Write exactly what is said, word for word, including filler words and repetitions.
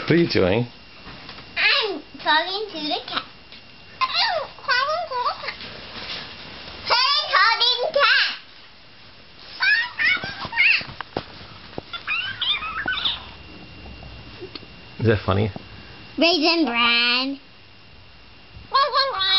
What are you doing? I'm talking to the cat. I'm talking to the cat. Hey, talking cat. Is that funny? Raisin Bran. Raisin Bran.